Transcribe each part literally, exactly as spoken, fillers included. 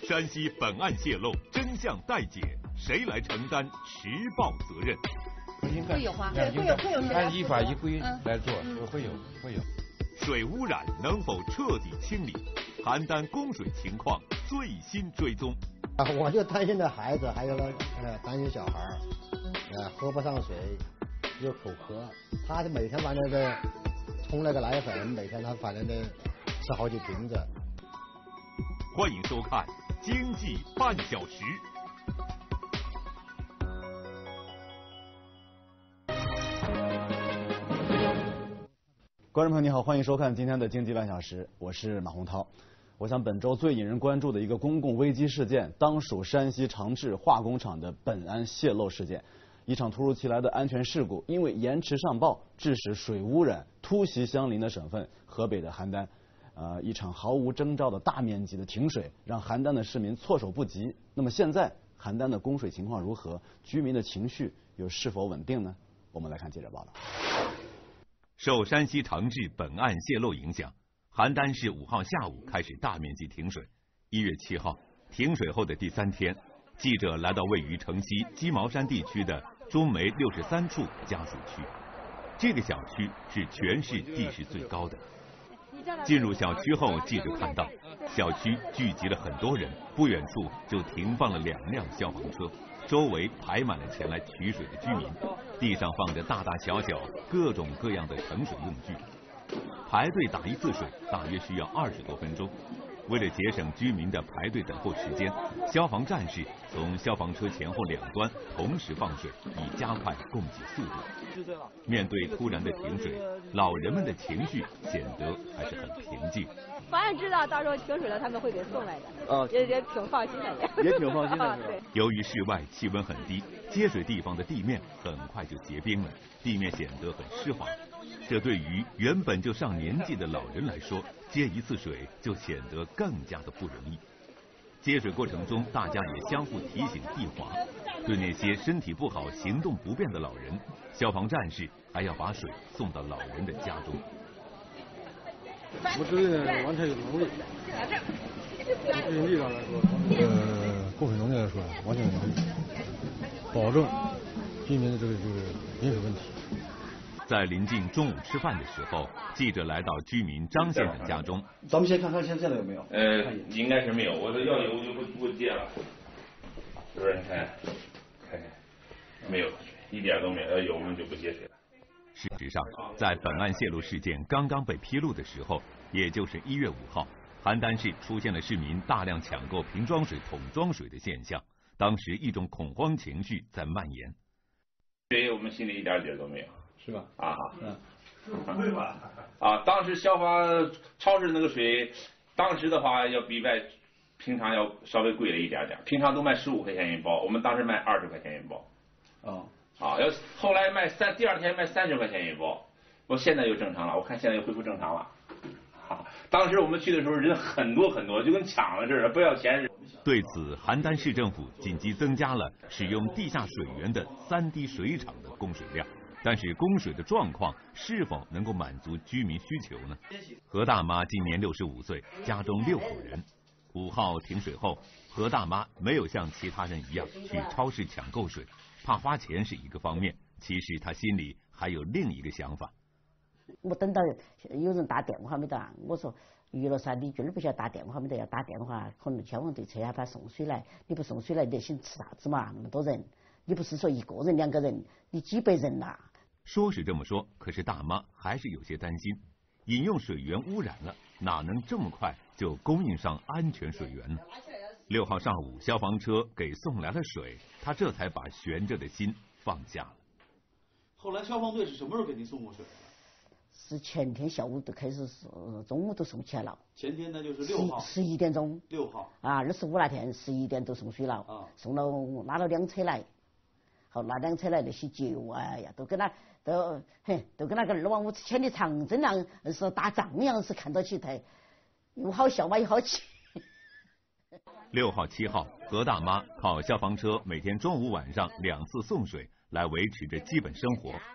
山西本案泄露，真相待解，谁来承担实报责任？ 会有吗？对，会有会有。 按依法依规来做，会有会有。 水污染能否彻底清理？邯郸供水情况最新追踪。 啊，我就担心这孩子，还有了呃，担心小孩儿，呃，喝不上水，又口渴，他就每天反正的冲那个奶粉，每天他反正的吃好几瓶子。 欢迎收看《经济半小时》。 观众朋友你好，欢迎收看今天的《经济半小时》，我是马洪涛。我想本周最引人关注的一个公共危机事件，当属山西长治化工厂的苯胺泄漏事件。一场突如其来的安全事故，因为延迟上报，致使水污染突袭相邻的省份河北的邯郸。呃，一场毫无征兆的大面积的停水，让邯郸的市民措手不及。那么现在邯郸的供水情况如何？居民的情绪又是否稳定呢？我们来看记者报道。 受山西长治苯胺泄漏影响，邯郸市五号下午开始大面积停水。一月七号，停水后的第三天，记者来到位于城西鸡毛山地区的中煤六十三处加水区。这个小区是全市地势最高的。进入小区后，记者看到小区聚集了很多人，不远处就停放了两辆消防车，周围排满了前来取水的居民，地上放着大大小小各种各样的盛水用具。排队打一次水大约需要二十多分钟。为了节省居民的排队等候时间，消防战士从消防车前后两端同时放水，以加快供给速度。面对突然的停水，老人们的情绪显得还是很平静。 反正知道到时候停水了，他们会给送来的，啊，也也挺放心的， 也挺放心的。 啊，对。 由于室外气温很低，接水地方的地面很快就结冰了，地面显得很湿滑。这对于原本就上年纪的老人来说，接一次水就显得更加的不容易。接水过程中，大家也相互提醒地滑。对那些身体不好、行动不便的老人，消防战士还要把水送到老人的家中。 我觉得完全有能力。从人力上来说，呃，供水能力来说，完全有能力，保证居民的这个这个饮水问题。 在临近中午吃饭的时候，记者来到居民张先生家中。 咱们先看看现在有没有？ 呃，应该是没有。我这要有我就不不接了。是不是？你看，看看，没有，一点都没有。要有我们就不接水了。 事实上，在本案泄露事件刚刚被披露的时候，也就是一月五号，邯郸市出现了市民大量抢购瓶装水、桶装水的现象。当时一种恐慌情绪在蔓延。 水我们心里一点底都没有。 是吧？ 啊， 嗯， 不会吧？啊，当时消防超市那个水，当时的话要比外平常要稍微贵了一点点，平常都卖十五块钱一包，我们当时卖二十块钱一包。 哦， 啊，要后来卖三，第二天卖三十块钱一包，我现在又正常了，我看现在又恢复正常了。啊，当时我们去的时候人很多很多，就跟抢了似的，不要钱似的。 对此，邯郸市政府紧急增加了使用地下水源的三滴水厂的供水量。但是供水的状况是否能够满足居民需求呢？何大妈今年六十五岁，家中六口人。五号停水后，何大妈没有像其他人一样去超市抢购水，怕花钱是一个方面，其实她心里还有另一个想法。 我等到有人打电话没得，我说余了噻，你绝对不需要打电话没得，要打电话可能消防队车要把送水来，你不送水来，你得想吃啥子嘛？那么多人，你不是说一个人两个人，你几百人呐？ 说是这么说，可是大妈还是有些担心，饮用水源污染了，哪能这么快就供应上安全水源呢？六号上午，消防车给送来了水，她这才把悬着的心放下了。 后来消防队是什么时候给您送过水？ 是前天下午都开始，呃，中午都送起来了。 前天呢就是六号， 十一点钟。 六号啊，二十五那天十一点都送水了，啊，送了拉了两车来。好，那辆车来那些酒，哎呀，都跟他都嘿，都跟那个二王五之前的长征那样是打仗一样，是看到起来又好笑嘛，又好气。 六号、七号，何大妈靠消防车每天中午、晚上两次送水来维持着基本生活。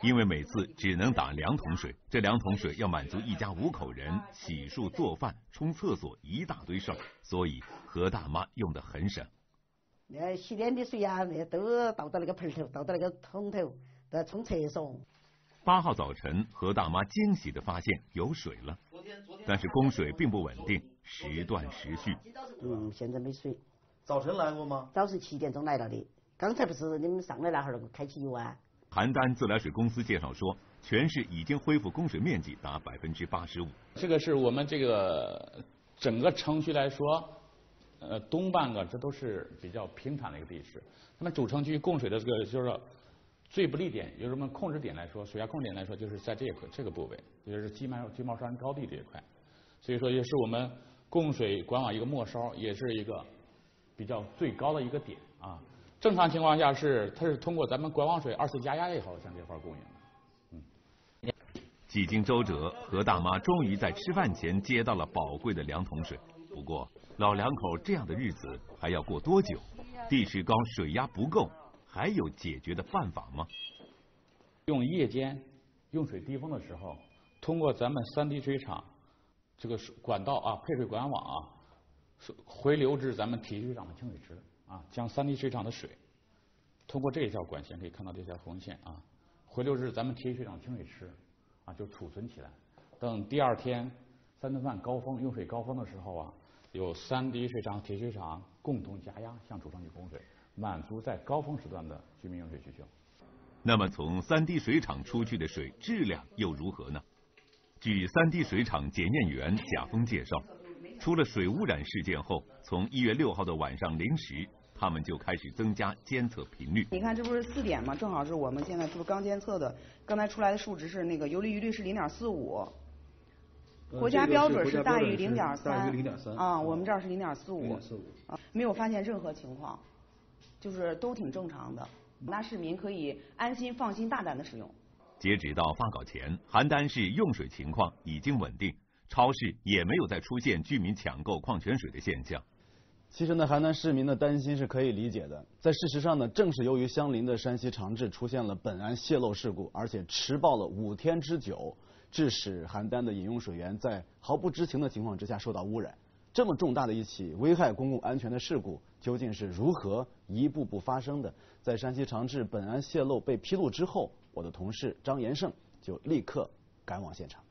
因为每次只能打两桶水，这两桶水要满足一家五口人洗漱、做饭、冲厕所一大堆事儿，所以何大妈用得很省。 那洗脸的水呀、啊，那都倒到那个盆头，倒到那个桶头，都要冲厕所。 八号早晨，何大妈惊喜地发现有水了，但是供水并不稳定，时断时续。 嗯，现在没水。 早晨来过吗？ 早上七点钟来了的，刚才不是你们上来那会儿开汽油啊？ 邯郸自来水公司介绍说，全市已经恢复供水面积达百分之八十五。 这个是我们这个整个城区来说，呃，东半个这都是比较平坦的一个地势。那么主城区供水的这个就是说最不利点，有什么控制点来说，水压控制点来说，就是在这个这个部位，也就是鸡毛鸡毛山高地这一块。所以说也是我们供水管网一个末梢，也是一个比较最高的一个点啊。正常情况下是，它是通过咱们管网水二次加压以后向这块供应的。嗯。 几经周折，何大妈终于在吃饭前接到了宝贵的两桶水。不过，老两口这样的日子还要过多久？地势高，水压不够，还有解决的办法吗？ 用夜间用水低峰的时候，通过咱们三滴水厂这个管道啊，配水管网啊，回流至咱们体育水厂的清水池。啊，将三滴水厂的水通过这一条管线，可以看到这条红线啊，回流至咱们体育水厂清水池啊，就储存起来。等第二天三顿饭高峰用水高峰的时候啊，有三滴水厂、体育水厂共同加压向主城区供水，满足在高峰时段的居民用水需求。 那么从三滴水厂出去的水质量又如何呢？据三滴水厂检验员贾峰介绍，出了水污染事件后，从一月六号的晚上零时。他们就开始增加监测频率。 你看，这不是四点吗？正好是我们现在这不刚监测的，刚才出来的数值是那个游离余率是零点四五，国家标准是大于零点三啊，我们这儿是零点四五，啊，没有发现任何情况，就是都挺正常的，那市民可以安心放心大胆的使用。 截止到发稿前，邯郸市用水情况已经稳定，超市也没有再出现居民抢购矿泉水的现象。 其实呢，邯郸市民的担心是可以理解的。在事实上呢，正是由于相邻的山西长治出现了苯胺泄漏事故，而且迟报了五天之久，致使邯郸的饮用水源在毫不知情的情况之下受到污染。这么重大的一起危害公共安全的事故，究竟是如何一步步发生的？在山西长治苯胺泄漏被披露之后，我的同事张延胜就立刻赶往现场。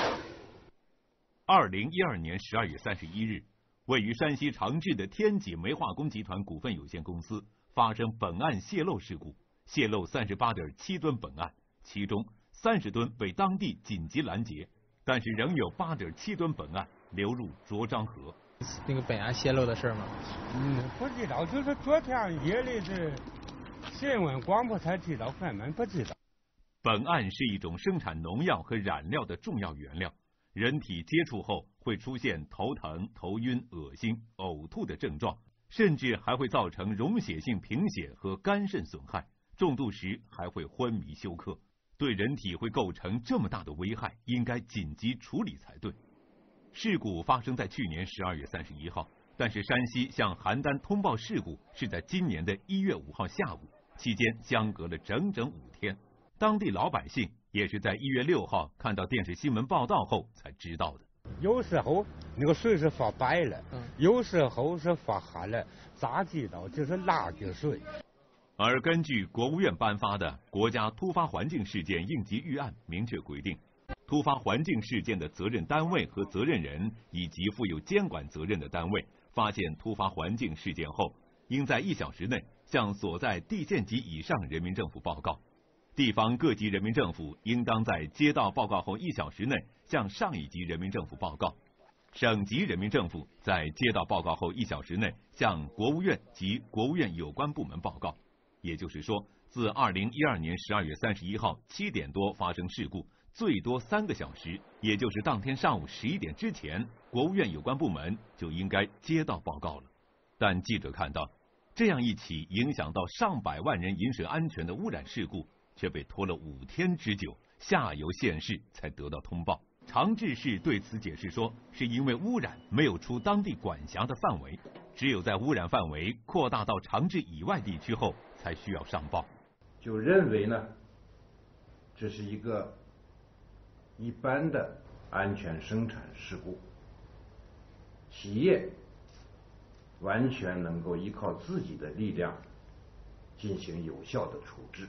二零一二年十二月三十一日。位于山西长治的天济煤化工集团股份有限公司发生苯胺泄漏事故，泄漏三十八点七吨苯胺，其中三十吨被当地紧急拦截，但是仍有八点七吨苯胺流入涿漳河。 那个苯胺泄漏的事吗？ 嗯，不知道，就是昨天夜里的新闻广播才知道，根本不知道。 苯胺是一种生产农药和染料的重要原料。人体接触后会出现头疼、头晕、恶心、呕吐的症状，甚至还会造成溶血性贫血和肝肾损害，中毒时还会昏迷休克。对人体会构成这么大的危害，应该紧急处理才对。事故发生在去年十二月三十一号，但是山西向邯郸通报事故是在今年的一月五号下午，期间相隔了整整五天。当地老百姓也是在一月六号看到电视新闻报道后才知道的。 有时候那个水是发白了，嗯、有时候是发黑了，咋知道这是垃圾水？ 而根据国务院颁发的《国家突发环境事件应急预案》明确规定，突发环境事件的责任单位和责任人以及负有监管责任的单位，发现突发环境事件后，应在一小时内向所在地县级以上人民政府报告。地方各级人民政府应当在接到报告后一小时内向上一级人民政府报告，省级人民政府在接到报告后一小时内向国务院及国务院有关部门报告。也就是说，自二零一二年十二月三十一号七点多发生事故，最多三个小时，也就是当天上午十一点之前，国务院有关部门就应该接到报告了。但记者看到，这样一起影响到上百万人饮水安全的污染事故，却被拖了五天之久，下游县市才得到通报。长治市对此解释说，是因为污染没有出当地管辖的范围，只有在污染范围扩大到长治以外地区后，才需要上报。 就认为呢， 这是一个一般的安全生产事故，企业完全能够依靠自己的力量进行有效的处置，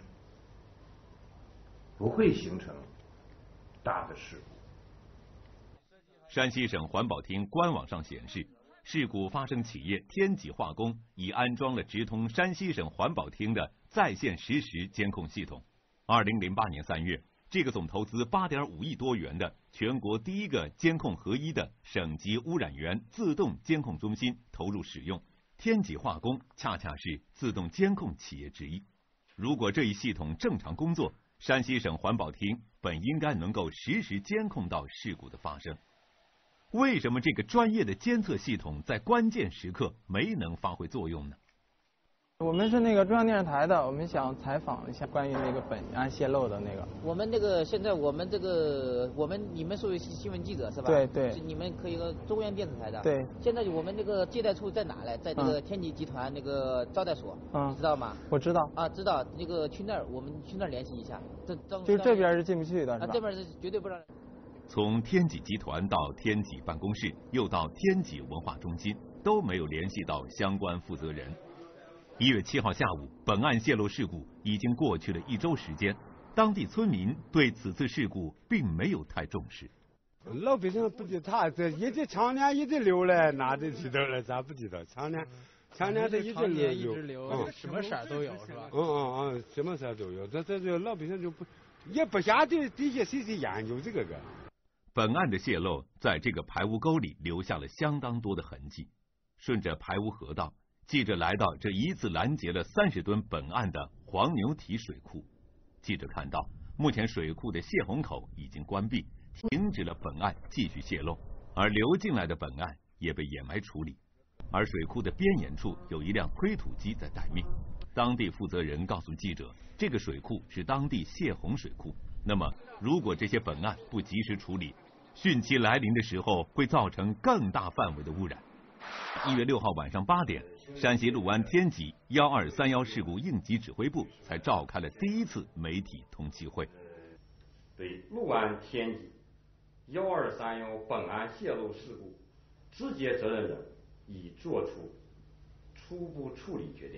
不会形成大的事故。 山西省环保厅官网上显示，事故发生企业天己化工已安装了直通山西省环保厅的在线实时监控系统。二零零八年三月，这个总投资八点五亿多元的全国第一个监控合一的省级污染源自动监控中心投入使用。天己化工恰恰是自动监控企业之一。如果这一系统正常工作，山西省环保厅本应该能够实时监控到事故的发生。为什么这个专业的监测系统在关键时刻没能发挥作用呢？ 我们是那个中央电视台的，我们想采访一下关于那个苯胺泄漏的那个。 我们那个现在我们这个我们你们属于新闻记者是吧？ 对对。 你们可以个中央电视台的。 对。 现在我们那个接待处在哪呢？在那个天己集团那个招待所， 嗯， 知道吗？ 我知道。 啊，知道。那个去那儿，我们去那儿联系一下。这就是这边是进不去的，是吧？ 啊，这边是绝对不让。 从天己集团到天己办公室，又到天己文化中心，都没有联系到相关负责人。一月七号下午，本案泄漏事故已经过去了一周时间，当地村民对此次事故并没有太重视。 老百姓不知道，这一直常年一直流了，哪里知道了？咱不知道，常年常年这一直流， 一直流，嗯，什么色都有是吧？ 嗯嗯嗯，什么色都有，这这这老百姓就不也不晓得底下谁谁研究这个个。 本案的泄漏在这个排污沟里留下了相当多的痕迹。顺着排污河道，记者来到这一次拦截了三十吨苯胺的黄牛体水库。记者看到，目前水库的泄洪口已经关闭，停止了苯胺继续泄漏，而流进来的苯胺也被掩埋处理。而水库的边沿处有一辆推土机在待命。当地负责人告诉记者，这个水库是当地泄洪水库。那么，如果这些苯胺不及时处理，汛期来临的时候会造成更大范围的污染。一月六号晚上八点，山西六安天己幺二三幺事故应急指挥部才召开了第一次媒体通气会。 对六安天己幺二三幺苯胺泄漏事故直接责任人已作出初步处理决定。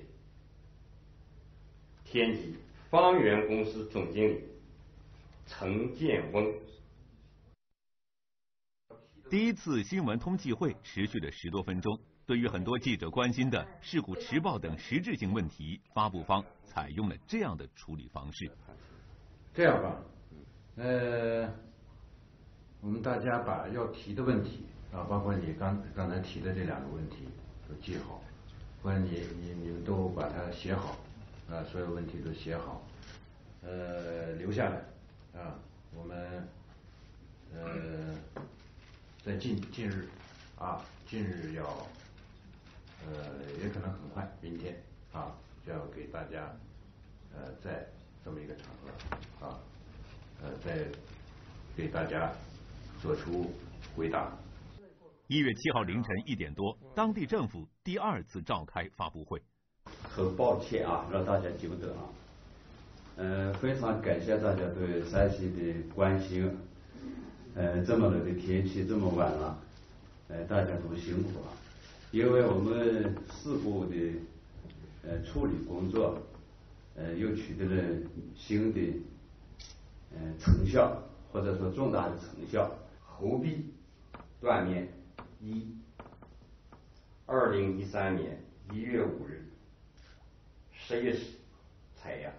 天己方圆公司总经理陈建翁。 第一次新闻通气会持续了十多分钟，对于很多记者关心的事故迟报等实质性问题，发布方采用了这样的处理方式。 这样吧，呃，我们大家把要提的问题啊，包括你刚刚才提的这两个问题都记好，或者你你你们都把它写好啊，所有问题都写好，呃，留下来啊，我们呃。在近近日啊，近日要呃也可能很快，明天啊就要给大家呃在这么一个场合啊呃再给大家做出回答。 一月七号凌晨一点多，当地政府第二次召开发布会。 很抱歉啊，让大家久等啊。呃，非常感谢大家对山西的关心。呃，这么冷的天气，这么晚了，呃，大家都辛苦了。因为我们事故的呃处理工作，呃，又取得了新的呃成效，或者说重大的成效。侯壁断面一，二零一三年一月五日十一时采样，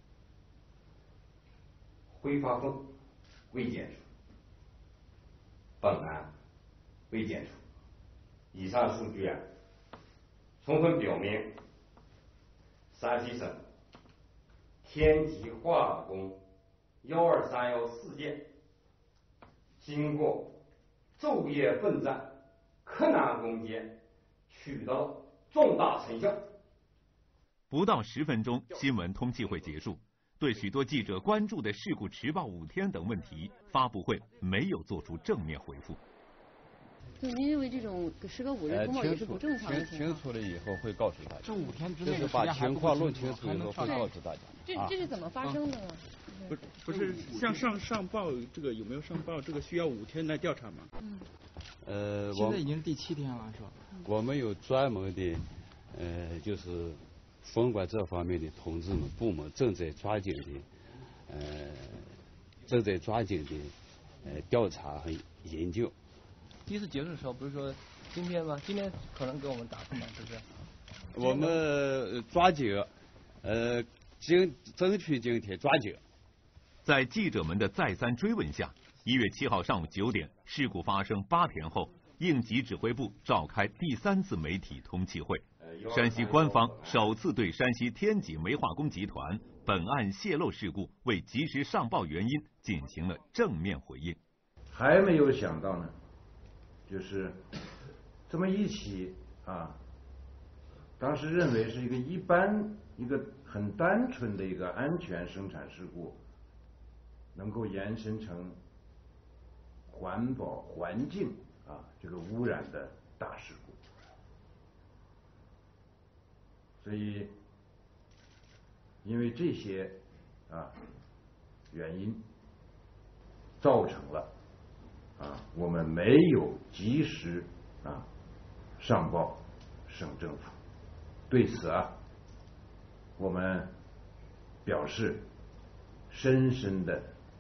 挥发缝未检出。苯胺未检出。以上数据啊，充分表明山西省天己化工幺二三幺事件经过昼夜奋战、克难攻坚，取得了重大成效。 不到十分钟，新闻通气会结束。对许多记者关注的事故迟报五天等问题，发布会没有做出正面回复。 就您认为这种时隔五日通报也是不正常的情况？ 清楚了以后会告诉大家。 这五天之内就是把情况论清楚以后会告诉大家。 这这是怎么发生的呢？ 不不是像上上报这个有没有上报这个需要五天来调查吗？ 嗯。 呃， 现在已经是第七天了，是吧？ 我们有专门的，呃，就是分管这方面的同志们部门正在抓紧的，呃，正在抓紧的，呃，调查和研究。 第一次结束的时候不是说今天吗？今天可能给我们答复吗？是不是？ 我们抓紧，呃，今争取今天抓紧。 在记者们的再三追问下，一月七号上午九点，事故发生八天后，应急指挥部召开第三次媒体通气会。山西官方首次对山西天济煤化工集团本案泄漏事故未及时上报原因进行了正面回应。 还没有想到呢，就是这么一起啊，当时认为是一个一般、一个很单纯的一个安全生产事故，能够延伸成环保环境啊这个污染的大事故。所以因为这些啊原因造成了啊我们没有及时啊上报省政府，对此啊我们表示深深的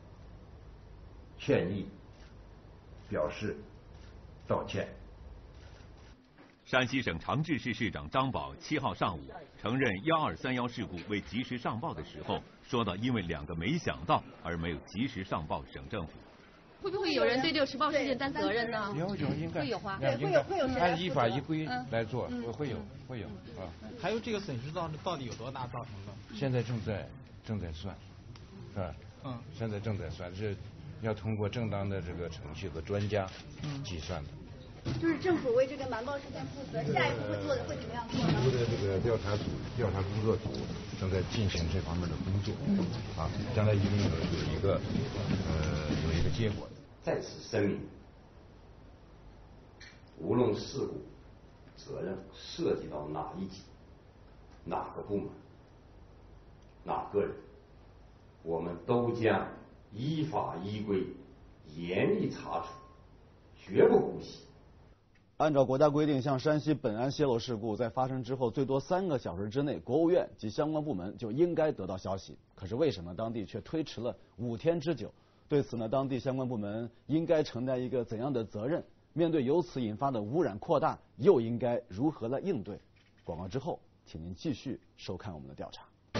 歉意，表示道歉。 山西省长治市市长张宝七号上午承认幺二三幺事故未及时上报的时候，说到因为两个没想到而没有及时上报省政府。 会不会有人对这个迟报事件担责任呢？ 有有应该会有啊， 对，会有会有按依法依规来做，会会有会有啊。 还有这个损失到到底有多大造成的？ 现在正在正在算，是吧？嗯，现在正在算，是要通过正当的这个程序和专家计算的。 就是政府为这个瞒报事件负责，下一步会做的会怎么样做呢？ 我的这个调查组、调查工作组正在进行这方面的工作，啊，将来一定有有一个呃有一个结果。 在此声明，无论事故责任涉及到哪一级、哪个部门、哪个人，我们都将依法依规严厉查处，绝不姑息。 按照国家规定，像山西本案泄漏事故在发生之后最多三个小时之内，国务院及相关部门就应该得到消息。可是为什么当地却推迟了五天之久？对此呢，当地相关部门应该承担一个怎样的责任？面对由此引发的污染扩大，又应该如何来应对？广告之后，请您继续收看我们的调查。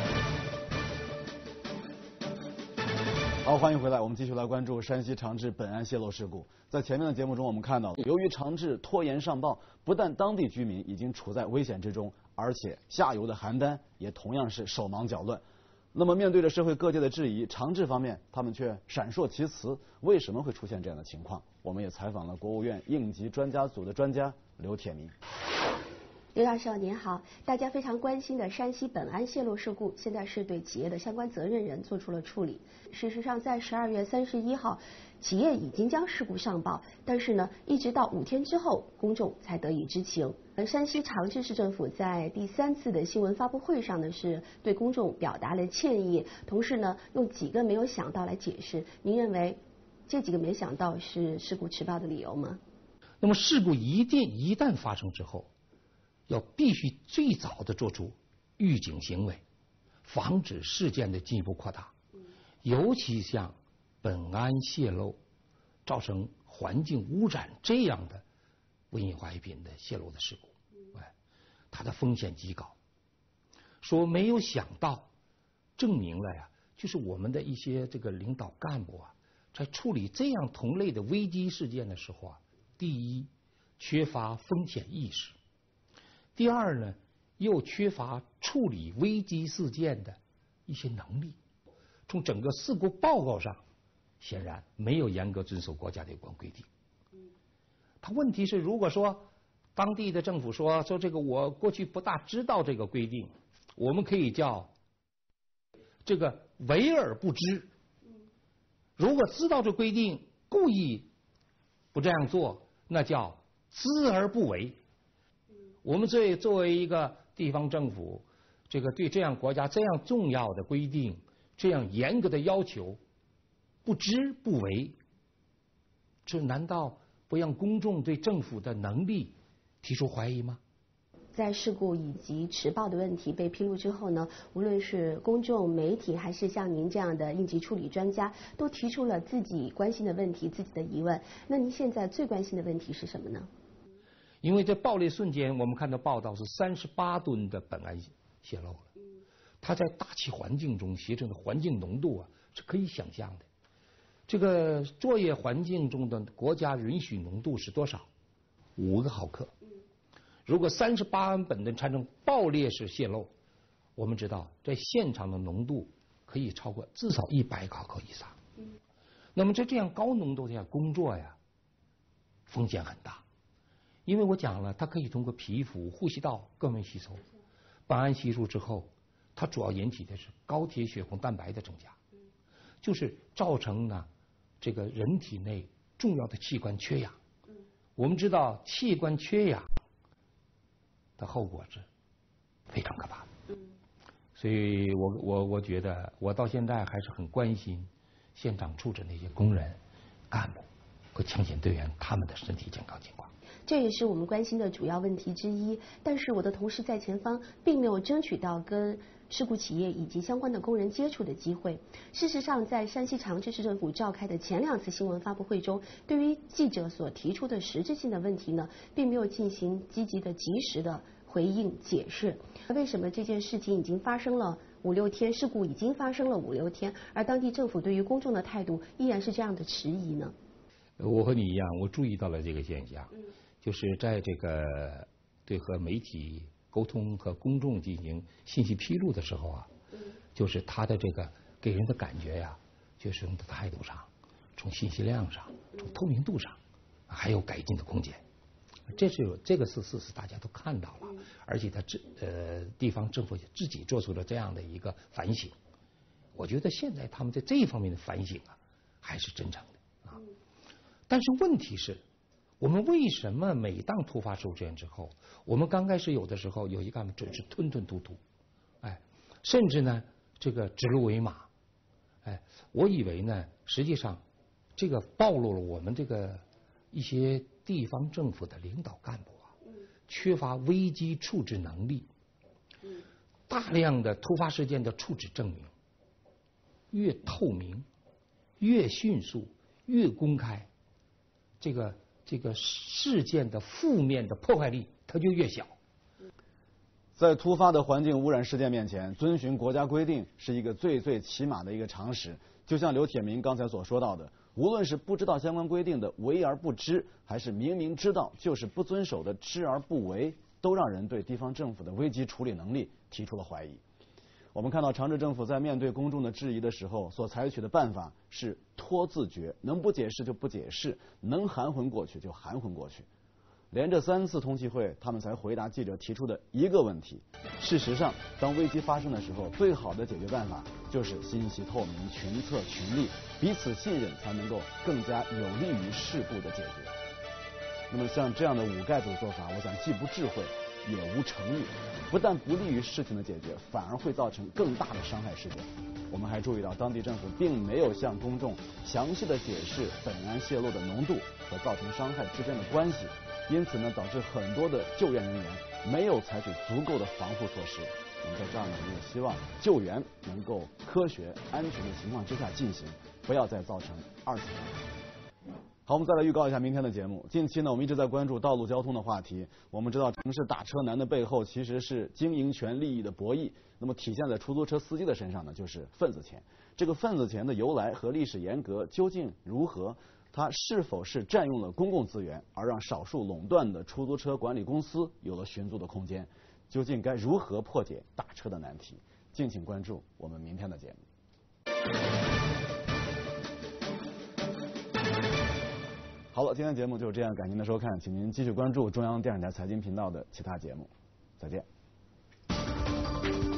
好，欢迎回来，我们继续来关注山西长治本案泄漏事故。在前面的节目中，我们看到，由于长治拖延上报，不但当地居民已经处在危险之中，而且下游的邯郸也同样是手忙脚乱。那么，面对着社会各界的质疑，长治方面他们却闪烁其词，为什么会出现这样的情况？我们也采访了国务院应急专家组的专家刘铁明。 刘教授您好，大家非常关心的山西本案泄漏事故，现在是对企业的相关责任人做出了处理。事实上，在十二月三十一号，企业已经将事故上报，但是呢，一直到五天之后，公众才得以知情。而山西长治市政府在第三次的新闻发布会上呢，是对公众表达了歉意，同时呢，用几个没有想到来解释。您认为这几个没想到是事故迟报的理由吗？ 那么事故一定一旦发生之后，要必须最早的做出预警行为，防止事件的进一步扩大。尤其像本案泄漏造成环境污染这样的危险化学品的泄漏的事故，哎，它的风险极高。说没有想到，证明了呀，就是我们的一些这个领导干部啊，在处理这样同类的危机事件的时候啊，第一，缺乏风险意识。第二呢，又缺乏处理危机事件的一些能力。从整个事故报告上，显然没有严格遵守国家的有关规定。他问题是，如果说当地的政府说说这个我过去不大知道这个规定，我们可以叫这个为而不知。如果知道这规定，故意不这样做，那叫知而不为。我们这作为一个地方政府，这个对这样国家这样重要的规定这样严格的要求，不知不为，这难道不让公众对政府的能力提出怀疑吗？ 在事故以及迟报的问题被披露之后呢，无论是公众、媒体，还是像您这样的应急处理专家，都提出了自己关心的问题、自己的疑问。那您现在最关心的问题是什么呢？ 因为在爆裂瞬间，我们看到报道是三十八吨的苯胺泄漏了，它在大气环境中形成的环境浓度啊是可以想象的。这个作业环境中的国家允许浓度是多少？五个毫克。如果三十八苯的产生爆裂式泄漏，我们知道在现场的浓度可以超过至少一百毫克以上。那么在这样高浓度下工作呀，风险很大。因为我讲了，它可以通过皮肤、呼吸道各面吸收。苯胺吸入之后，它主要引起的是高铁血红蛋白的增加，就是造成呢这个人体内重要的器官缺氧。我们知道器官缺氧的后果是非常可怕的。所以我我我觉得我到现在还是很关心现场处置那些工人、干部和抢险队员他们的身体健康情况。 这也是我们关心的主要问题之一。但是我的同事在前方并没有争取到跟事故企业以及相关的工人接触的机会。事实上，在山西长治市政府召开的前两次新闻发布会中，对于记者所提出的实质性的问题呢，并没有进行积极的、及时的回应解释。为什么这件事情已经发生了五六天，事故已经发生了五六天，而当地政府对于公众的态度依然是这样的迟疑呢？ 我和你一样，我注意到了这个现象，就是在这个对和媒体沟通和公众进行信息披露的时候啊，就是他的这个给人的感觉呀、啊，就是从态度上、从信息量上、从透明度上，还有改进的空间。这是有这个是事实，大家都看到了，而且他自呃地方政府自己做出了这样的一个反省。我觉得现在他们在这一方面的反省啊，还是真诚的啊。但是问题是，我们为什么每当突发事件之后，我们刚开始有的时候有一个准是吞吞吐吐，哎，甚至呢这个指鹿为马，哎，我以为呢，实际上这个暴露了我们这个一些地方政府的领导干部啊，缺乏危机处置能力。大量的突发事件的处置证明，越透明、越迅速、越公开，这个这个事件的负面的破坏力它就越小。 在突发的环境污染事件面前，遵循国家规定是一个最最起码的一个常识。就像刘铁民刚才所说到的，无论是不知道相关规定的为而不知，还是明明知道就是不遵守的知而不为，都让人对地方政府的危机处理能力提出了怀疑。我们看到长治政府在面对公众的质疑的时候，所采取的办法是拖字诀，能不解释就不解释，能含混过去就含混过去。连着三次通气会，他们才回答记者提出的一个问题。事实上，当危机发生的时候，最好的解决办法就是信息透明、群策群力，彼此信任，才能够更加有利于事故的解决。那么像这样的五盖子的做法，我想既不智慧，也无诚意，不但不利于事情的解决，反而会造成更大的伤害事件。我们还注意到，当地政府并没有向公众详细的解释苯胺泄漏的浓度和造成伤害之间的关系，因此呢，导致很多的救援人员没有采取足够的防护措施。我们在这儿呢，也希望救援能够科学、安全的情况之下进行，不要再造成二次伤害。好，我们再来预告一下明天的节目。近期呢，我们一直在关注道路交通的话题。我们知道，城市打车难的背后其实是经营权利益的博弈。那么体现在出租车司机的身上呢，就是份子钱。这个份子钱的由来和历史沿革究竟如何？它是否是占用了公共资源，而让少数垄断的出租车管理公司有了寻租的空间？究竟该如何破解打车的难题？敬请关注我们明天的节目。好了，今天的节目就是这样，感谢您的收看，请您继续关注中央电视台财经频道的其他节目，再见。